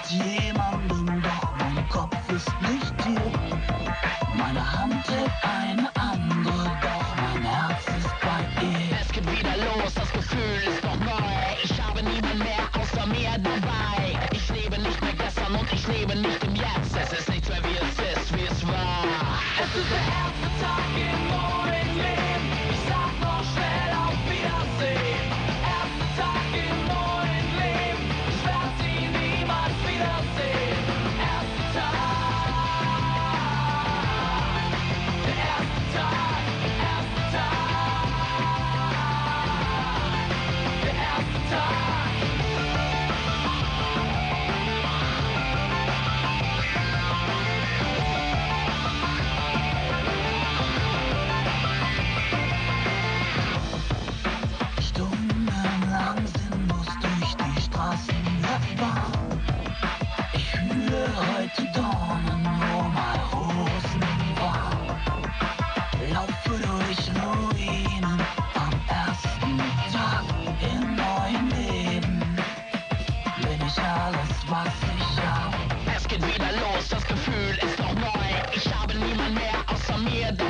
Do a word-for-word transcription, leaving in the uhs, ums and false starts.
jemandem, doch mein Kopf ist nicht hier. Meine Hand hält eine andere, doch mein Herz ist bei ihr. Es geht wieder los, das Gefühl ist noch neu. Ich habe niemand mehr außer mir dabei. Ich lebe nicht mehr gestern und ich lebe nicht im Jetzt. Es ist nichts mehr wie es ist, wie es war. Es ist der erste Tag im neuen Leben. Ich sag noch schnell auf Wiedersehen. Erster Tag im neuen Leben. Ich werd sie niemals wiedersehen. Erster Tag. Der erste Tag. Erster Tag. Der erste Tag. Stundenlang sinnlos durch die Straßen der Bahn. Ich fühle heute Dornen, wo mal Rosen waren. Laufe durch Ruinen am ersten Tag im neuen Leben. Bin ich alles, was ich hab. Es geht wieder los, das Gefühl ist noch neu. Ich habe niemand mehr außer mir dabei.